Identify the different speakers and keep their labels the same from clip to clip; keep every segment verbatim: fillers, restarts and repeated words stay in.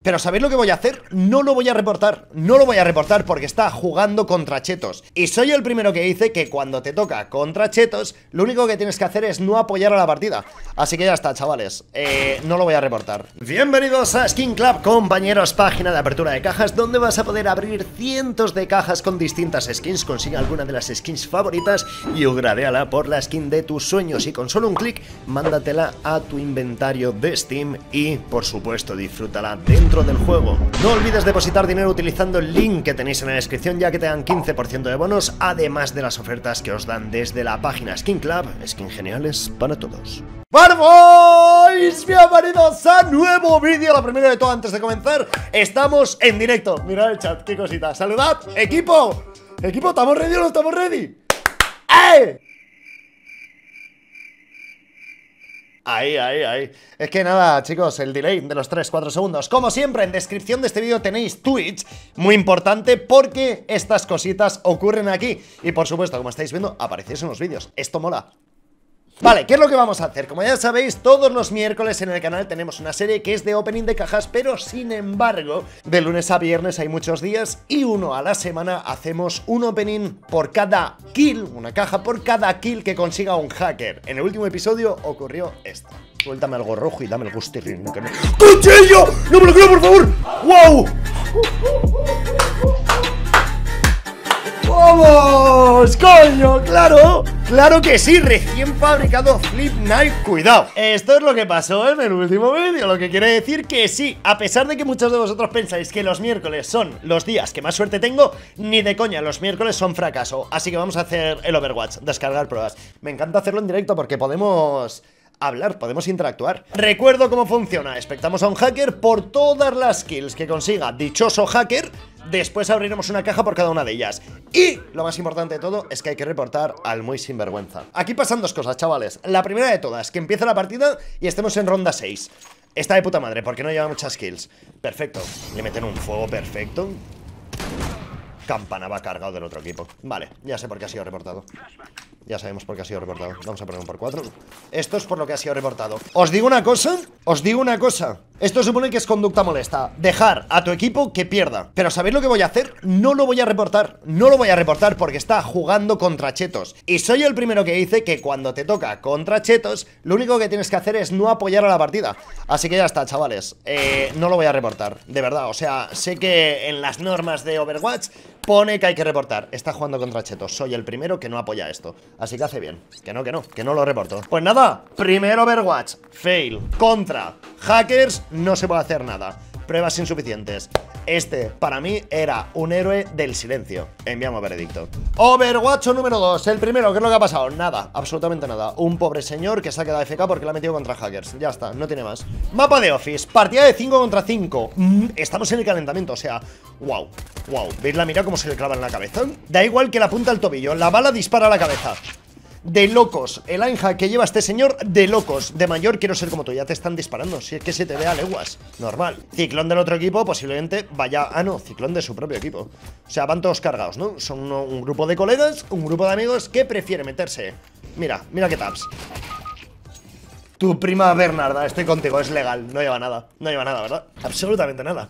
Speaker 1: Pero ¿sabéis lo que voy a hacer? No lo voy a reportar, no lo voy a reportar porque está jugando contra chetos. Y soy el primero que dice que cuando te toca contra chetos, lo único que tienes que hacer es no apoyar a la partida. Así que ya está, chavales, eh, no lo voy a reportar. Bienvenidos a Skin Club, compañeros, página de apertura de cajas, donde vas a poder abrir cientos de cajas con distintas skins. Consigue alguna de las skins favoritas y upgradeala por la skin de tus sueños. Y con solo un clic, mándatela a tu inventario de Steam y, por supuesto, disfrútala dentro del juego. No olvides depositar dinero utilizando el link que tenéis en la descripción, ya que te dan quince por ciento de bonos, además de las ofertas que os dan desde la página Skin Club. Skin geniales para todos. ¡Bueno, boys! Bienvenidos a nuevo vídeo. Lo primero de todo, antes de comenzar, estamos en directo. Mirad el chat, qué cosita. ¡Saludad! ¡Equipo! ¡Equipo! ¿Estamos ready o no estamos ready? ¡Eh! Ahí, ahí, ahí. Es que nada, chicos, el delay de los tres cuatro segundos. Como siempre, en descripción de este vídeo tenéis Twitch, muy importante porque estas cositas ocurren aquí. Y por supuesto, como estáis viendo, aparecéis en los vídeos. Esto mola. Vale, ¿qué es lo que vamos a hacer? Como ya sabéis, todos los miércoles en el canal tenemos una serie que es de opening de cajas, pero sin embargo, de lunes a viernes hay muchos días y uno a la semana hacemos un opening por cada kill, una caja por cada kill que consiga un hacker. En el último episodio ocurrió esto. Suéltame algo rojo y dame el gustirrín. Que no... ¡Cuchillo! ¡No me lo creo, por favor! ¡Wow! ¡Vamos! ¡Coño! ¡Claro! ¡Claro que sí! Recién fabricado Flip Knife. ¡Cuidado! Esto es lo que pasó en el último vídeo. Lo que quiere decir que sí, a pesar de que muchos de vosotros pensáis que los miércoles son los días que más suerte tengo, ni de coña, los miércoles son fracaso. Así que vamos a hacer el Overwatch, descargar pruebas. Me encanta hacerlo en directo porque podemos... hablar, podemos interactuar. Recuerdo cómo funciona. Expectamos a un hacker por todas las kills que consiga dichoso hacker. Después abriremos una caja por cada una de ellas. Y lo más importante de todo es que hay que reportar al muy sinvergüenza. Aquí pasan dos cosas, chavales. La primera de todas, que empieza la partida y estemos en ronda seis. Está de puta madre, porque no lleva muchas kills. Perfecto, le meten un fuego perfecto. Campana va cargado del otro equipo. Vale, ya sé por qué ha sido reportado. Ya sabemos por qué ha sido reportado. Vamos a poner un por cuatro. Esto es por lo que ha sido reportado. Os digo una cosa, os digo una cosa. Esto supone que es conducta molesta. Dejar a tu equipo que pierda. Pero ¿sabéis lo que voy a hacer? No lo voy a reportar. No lo voy a reportar porque está jugando contra chetos. Y soy el primero que dice que cuando te toca contra chetos, lo único que tienes que hacer es no apoyar a la partida. Así que ya está, chavales. Eh, no lo voy a reportar, de verdad. O sea, sé que en las normas de Overwatch pone que hay que reportar. Está jugando contra chetos. Soy el primero que no apoya esto. Así que hace bien. Que no, que no, que no lo reporto. Pues nada, primer Overwatch, fail. Contra hackers, no se puede hacer nada. Pruebas insuficientes. Este, para mí, era un héroe del silencio. Enviamos veredicto. Overwatch número dos. El primero, ¿qué es lo que ha pasado? Nada, absolutamente nada. Un pobre señor que se ha quedado F K porque lo ha metido contra hackers. Ya está, no tiene más. Mapa de Office, partida de cinco contra cinco. mm, Estamos en el calentamiento, o sea, wow, wow. ¿Veis la mira cómo se le clava en la cabeza? Da igual que la punta al tobillo, la bala dispara a la cabeza. De locos, el aimhack que lleva este señor, de locos. De mayor quiero ser como tú, ya te están disparando. Si es que se te ve a leguas, normal. Ciclón del otro equipo, posiblemente vaya... Ah, no, ciclón de su propio equipo. O sea, van todos cargados, ¿no? Son uno, un grupo de colegas, un grupo de amigos que prefiere meterse. Mira, mira qué taps. Tu prima Bernarda, estoy contigo, es legal. No lleva nada, no lleva nada, ¿verdad? Absolutamente nada.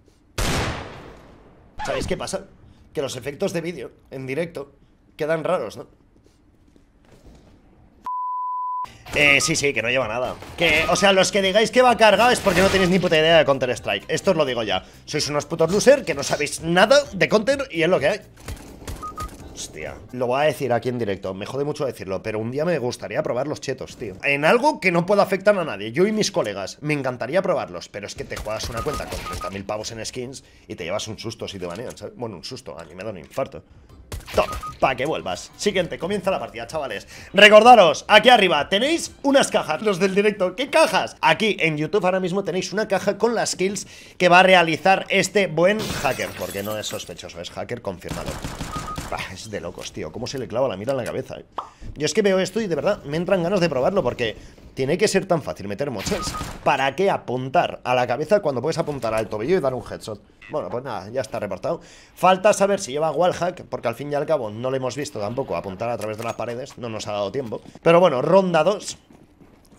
Speaker 1: ¿Sabéis qué pasa? Que los efectos de vídeo en directo quedan raros, ¿no? Eh, sí, sí, que no lleva nada. Que, o sea, los que digáis que va cargado es porque no tenéis ni puta idea de Counter-Strike. Esto os lo digo ya. Sois unos putos loser que no sabéis nada de Counter y es lo que hay. Hostia, lo voy a decir aquí en directo. Me jode mucho decirlo, pero un día me gustaría probar los chetos, tío. En algo que no pueda afectar a nadie. Yo y mis colegas, me encantaría probarlos. Pero es que te juegas una cuenta con treinta mil pavos en skins y te llevas un susto si te banean, ¿sabes? Bueno, un susto, a mí me da un infarto. Toma, para que vuelvas. Siguiente, comienza la partida, chavales. Recordaros, aquí arriba tenéis unas cajas, los del directo. ¿Qué cajas? Aquí en YouTube ahora mismo tenéis una caja con las kills que va a realizar este buen hacker. Porque no es sospechoso, es hacker confirmado. Bah, es de locos, tío. Cómo se le clava la mira en la cabeza, eh. Yo es que veo esto y de verdad me entran ganas de probarlo porque tiene que ser tan fácil meter mochas. ¿Para qué apuntar a la cabeza cuando puedes apuntar al tobillo y dar un headshot? Bueno, pues nada, ya está reportado. Falta saber si lleva wallhack, porque al fin y al cabo no lo hemos visto tampoco apuntar a través de las paredes. No nos ha dado tiempo. Pero bueno, ronda dos.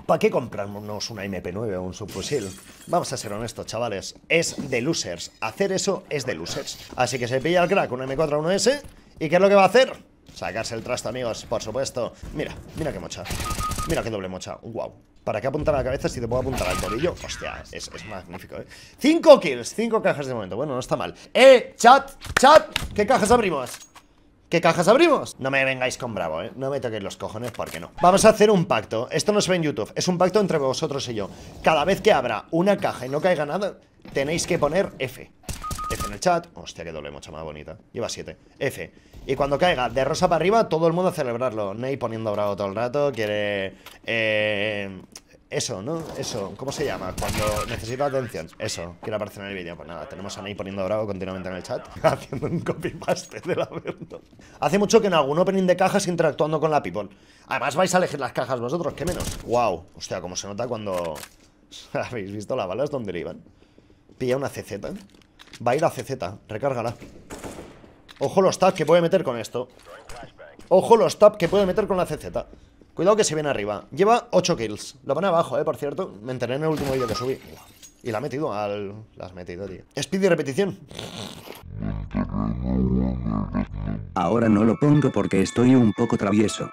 Speaker 1: ¿Para qué comprarnos una eme pe nueve o un subfusil? Vamos a ser honestos, chavales. Es de losers. Hacer eso es de losers. Así que se pilla el crack un eme cuatro a uno ese. ¿Y qué es lo que va a hacer? Sacarse el trasto, amigos, por supuesto. Mira, mira qué mocha. Mira qué doble mocha. Wow. ¿Para qué apuntar a la cabeza si te puedo apuntar al tobillo? Hostia, es, es magnífico, ¿eh? Cinco kills, cinco cajas de momento. Bueno, no está mal. ¡Eh! ¡Chat! ¡Chat! ¿Qué cajas abrimos? ¿Qué cajas abrimos? No me vengáis con bravo, ¿eh? No me toquéis los cojones, porque no. Vamos a hacer un pacto. Esto no se ve en YouTube. Es un pacto entre vosotros y yo. Cada vez que abra una caja y no caiga nada, tenéis que poner F. F en el chat. Hostia, qué doble mocha más bonita. Lleva siete. F. Y cuando caiga de rosa para arriba, todo el mundo a celebrarlo. Ney poniendo bravo todo el rato. Quiere... Eh... Eso, ¿no? Eso, ¿cómo se llama? Cuando necesita atención. Eso, quiere aparecer en el vídeo. Pues nada, tenemos a Ney poniendo bravo continuamente en el chat, haciendo un copy-paste de la verdad. Hace mucho que en algún opening de cajas interactuando con la people. Además vais a elegir las cajas vosotros, ¿qué menos? Wow, hostia, cómo se nota cuando... ¿Habéis visto las balas donde le iban? Pilla una ce zeta. Va a ir a ce zeta, recárgala. Ojo los tabs que puede meter con esto. Ojo los tabs que puede meter con la ce zeta. Cuidado que se viene arriba. Lleva ocho kills. Lo pone abajo, eh, por cierto. Me enteré en el último vídeo que subí. Y la ha metido al... La has metido, tío. Speed y repetición.
Speaker 2: Ahora no lo pongo porque estoy un poco travieso.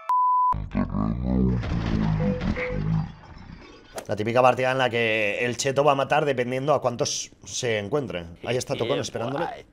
Speaker 1: La típica partida en la que el cheto va a matar dependiendo a cuántos se encuentren. Ahí está Tocón esperándole.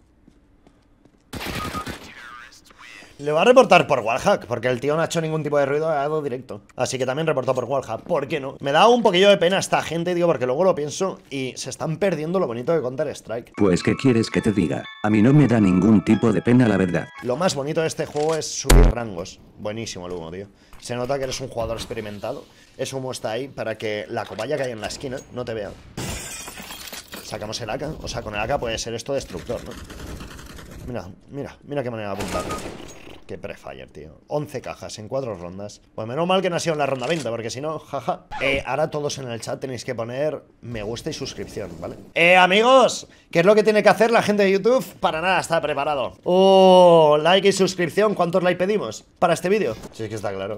Speaker 1: Le va a reportar por wallhack, porque el tío no ha hecho ningún tipo de ruido, ha dado directo. Así que también reportó por wallhack, ¿por qué no? Me da un poquillo de pena esta gente, tío, porque luego lo pienso y se están perdiendo lo bonito de Counter-Strike.
Speaker 2: Pues, ¿qué quieres que te diga? A mí no me da ningún tipo de pena, la verdad.
Speaker 1: Lo más bonito de este juego es subir rangos. Buenísimo el humo, tío. Se nota que eres un jugador experimentado. Ese humo está ahí para que la cobaya que hay en la esquina no te vea. Sacamos el A K, o sea, con el A K puede ser esto destructor, ¿no? Mira, mira, mira qué manera de apuntar. Qué prefire, tío. once cajas en cuatro rondas. Pues menos mal que no ha sido en la ronda veinte, porque si no, jaja. Eh, ahora todos en el chat tenéis que poner me gusta y suscripción, ¿vale? Eh, amigos, ¿qué es lo que tiene que hacer la gente de YouTube? Para nada, está preparado. Oh, like y suscripción. ¿Cuántos like pedimos para este vídeo? Sí, es que está claro.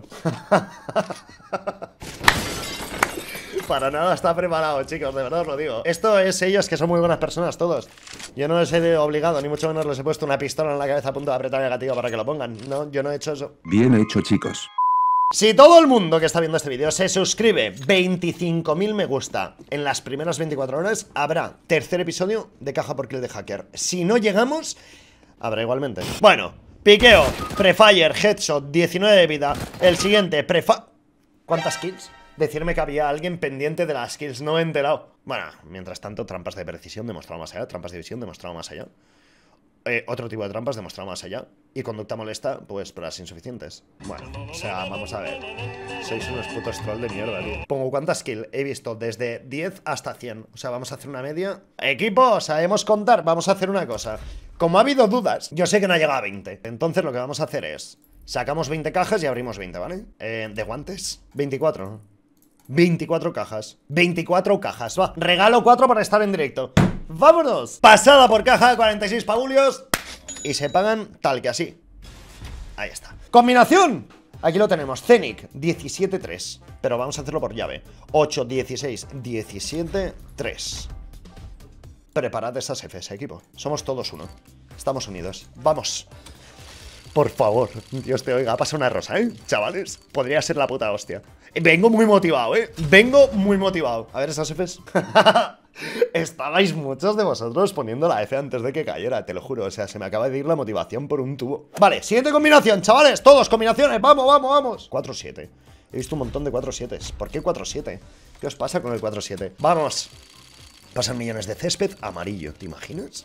Speaker 1: Para nada está preparado, chicos, de verdad os lo digo. Esto es ellos que son muy buenas personas todos. Yo no les he obligado, ni mucho menos les he puesto una pistola en la cabeza a punto de apretar el gatillo para que lo pongan. No, yo no he hecho eso.
Speaker 2: Bien hecho, chicos.
Speaker 1: Si todo el mundo que está viendo este vídeo se suscribe veinticinco mil me gusta en las primeras veinticuatro horas, habrá tercer episodio de Caja por Kill de Hacker. Si no llegamos, habrá igualmente. Bueno, piqueo, prefire, headshot, diecinueve de vida. El siguiente, prefa... ¿Cuántas kills? Decirme que había alguien pendiente de las kills, no he enterado. Bueno, mientras tanto, trampas de precisión demostrado más allá, trampas de visión demostrado más allá. Eh, otro tipo de trampas demostrado más allá. Y conducta molesta, pues pruebas insuficientes. Bueno, o sea, vamos a ver. Sois unos putos troll de mierda, tío. Pongo cuántas kills he visto desde diez hasta cien. O sea, vamos a hacer una media. Equipo, sabemos contar, vamos a hacer una cosa. Como ha habido dudas, yo sé que no ha llegado a veinte. Entonces lo que vamos a hacer es sacamos veinte cajas y abrimos veinte, ¿vale? Eh, ¿De guantes? veinticuatro. veinticuatro cajas. veinticuatro cajas, va. Regalo cuatro para estar en directo. ¡Vámonos! Pasada por caja, cuarenta y seis pagulios. Y se pagan tal que así. Ahí está. ¡Combinación! Aquí lo tenemos. Zenic, diecisiete tres. Pero vamos a hacerlo por llave. ocho, dieciséis, diecisiete, tres. Preparad esas Fs, equipo. Somos todos uno. Estamos unidos. ¡Vamos! Por favor, Dios te oiga, pasa una rosa, ¿eh? Chavales, podría ser la puta hostia. Vengo muy motivado, ¿eh? Vengo muy motivado. A ver esas Fs. Estabais muchos de vosotros poniendo la F antes de que cayera, te lo juro. O sea, se me acaba de ir la motivación por un tubo. Vale, siguiente combinación, chavales. Todos, combinaciones, vamos, vamos, vamos. cuatro siete. He visto un montón de cuatro siete. ¿Por qué cuatro siete? ¿Qué os pasa con el cuatro siete? Vamos. Pasan millones de césped amarillo, ¿te imaginas?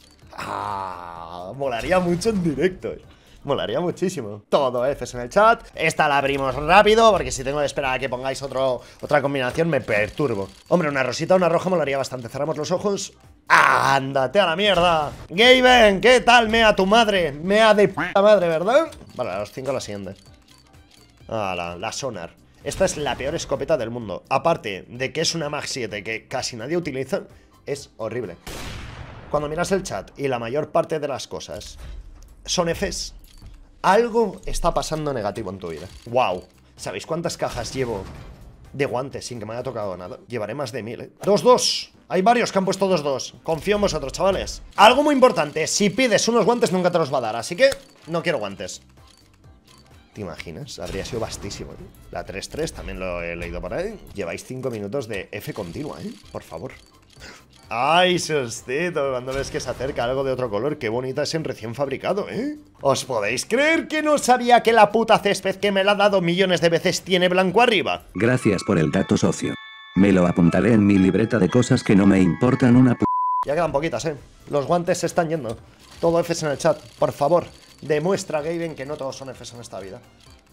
Speaker 1: Ah, molaría mucho en directo, ¿eh? Molaría muchísimo. Todo Fs en el chat. Esta la abrimos rápido, porque si tengo que esperar a que pongáis otro, otra combinación me perturbo. Hombre, una rosita o una roja molaría bastante. Cerramos los ojos. ¡Ándate a la mierda! Gaben, ¿qué tal? Mea tu madre. Mea de puta madre, ¿verdad? Vale, a los cinco la siguiente. Ah, la, la Sonar. Esta es la peor escopeta del mundo. Aparte de que es una Mag siete que casi nadie utiliza, es horrible. Cuando miras el chat y la mayor parte de las cosas son Fs, algo está pasando negativo en tu vida. Wow, ¿sabéis cuántas cajas llevo de guantes sin que me haya tocado nada. Llevaré más de mil, ¿eh? dos dos. Hay varios que han puesto dos dos. Confío en vosotros, chavales. Algo muy importante, si pides unos guantes nunca te los va a dar, así que no quiero guantes. ¿Te imaginas? Habría sido vastísimo, ¿eh? La tres tres también lo he leído por ahí. Lleváis cinco minutos de F continua, ¿eh? Por favor. ¡Ay, sustito! Cuando ves que se acerca algo de otro color, qué bonita es en recién fabricado, ¿eh? ¿Os podéis creer que no sabía que la puta césped que me la ha dado millones de veces tiene blanco arriba?
Speaker 2: Gracias por el dato, socio. Me lo apuntaré en mi libreta de cosas que no me importan una p...
Speaker 1: Ya quedan poquitas, ¿eh? Los guantes se están yendo. Todo Fs en el chat, por favor. Demuestra, Gaben, que no todos son Fs en esta vida.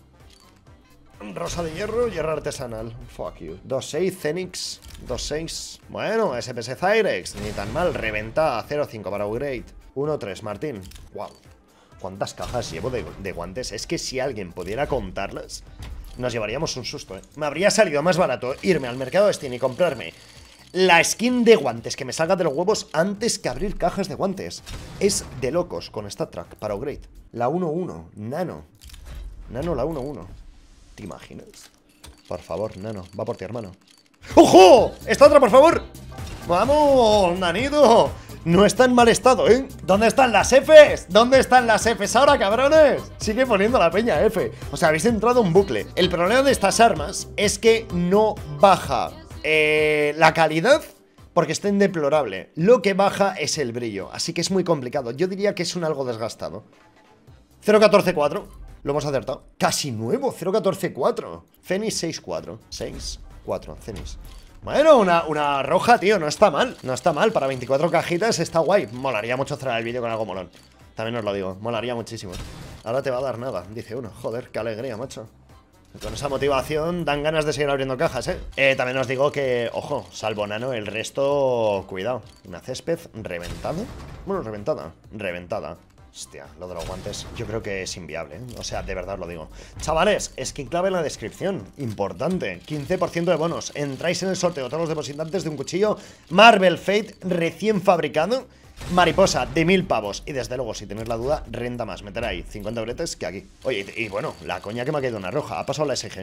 Speaker 1: Rosa de hierro, hierro artesanal. Fuck you. dos seis, Cenix. dos seis. Bueno, S P S Cyrex. Ni tan mal. Reventa. cero cinco para upgrade. uno tres, Martín. Wow. ¿Cuántas cajas llevo de, de guantes? Es que si alguien pudiera contarlas, nos llevaríamos un susto, ¿eh? Me habría salido más barato irme al mercado de Steam y comprarme la skin de guantes que me salga de los huevos antes que abrir cajas de guantes. Es de locos con esta track para upgrade. La uno uno. Nano. Nano, la uno uno. ¿Te imaginas? Por favor, Nano, va por ti, hermano. ¡Ojo! ¡Esta otra, por favor! ¡Vamos, Nanito! No está en mal estado, ¿eh? ¿Dónde están las Fs? ¿Dónde están las Fs ahora, cabrones? Sigue poniendo la peña F. O sea, habéis entrado en un bucle. El problema de estas armas es que no baja eh, la calidad porque estén deplorable. Lo que baja es el brillo. Así que es muy complicado. Yo diría que es un algo desgastado. cero catorce cuatro. Lo hemos acertado. Casi nuevo, cero catorce cuatro. Cenix seis cuatro. seis cuatro, Cenix. Bueno, una, una roja, tío, no está mal. No está mal, para veinticuatro cajitas está guay. Molaría mucho cerrar el vídeo con algo molón. También os lo digo, molaría muchísimo. Ahora te va a dar nada, dice uno. Joder, qué alegría, macho. Con esa motivación dan ganas de seguir abriendo cajas, ¿eh? eh También os digo que, ojo, salvo Nano, el resto, cuidado. Una césped reventada. Bueno, reventada, reventada. Hostia, lo de los guantes yo creo que es inviable, ¿eh? O sea, de verdad os lo digo. Chavales, skin clave en la descripción. Importante, quince por ciento de bonos. Entráis en el sorteo todos los depositantes de un cuchillo Marvel Fate recién fabricado. Mariposa de mil pavos. Y desde luego, si tenéis la duda, renta más. Meter ahí cincuenta bretes que aquí. Oye, y, y bueno, la coña que me ha quedado una roja. Ha pasado la S G.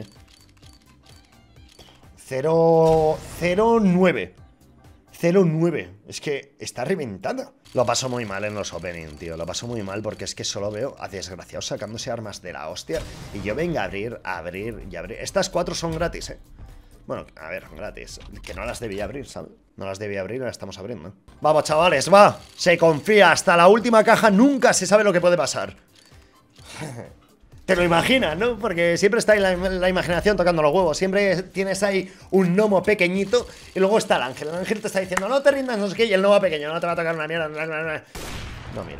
Speaker 1: cero nueve. cero nueve. Es que está reventada. Lo paso muy mal en los opening, tío. Lo paso muy mal porque es que solo veo a desgraciados sacándose armas de la hostia. Y yo venga a abrir, a abrir y abrir. Estas cuatro son gratis, ¿eh? Bueno, a ver, gratis. Que no las debía abrir, ¿sabes? No las debía abrir, las estamos abriendo. Vamos, chavales, va. Se confía. Hasta la última caja nunca se sabe lo que puede pasar. Te lo imaginas, ¿no? Porque siempre está ahí la, la imaginación tocando los huevos. Siempre tienes ahí un gnomo pequeñito y luego está el ángel. El ángel te está diciendo, no te rindas, no sé qué. Y el gnomo pequeño, no te va a tocar una mierda. No, miro.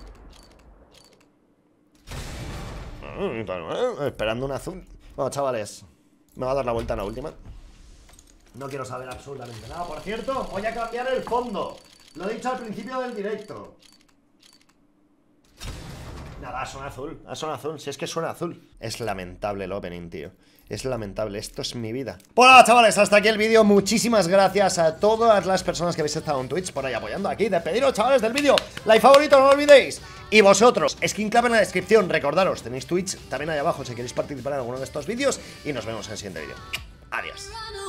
Speaker 1: Esperando un azul. Bueno, chavales, me va a dar la vuelta en la última. No quiero saber absolutamente nada. Por cierto, voy a cambiar el fondo. Lo he dicho al principio del directo. Nada, suena azul, suena azul, si es que suena azul. Es lamentable el opening, tío. Es lamentable, esto es mi vida. Pues nada, chavales, hasta aquí el vídeo. Muchísimas gracias a todas las personas que habéis estado en Twitch por ahí apoyando aquí. Despediros, chavales, del vídeo. Like, favorito, no lo olvidéis. Y vosotros, skin clave en la descripción. Recordaros, tenéis Twitch también ahí abajo si queréis participar en alguno de estos vídeos. Y nos vemos en el siguiente vídeo. Adiós.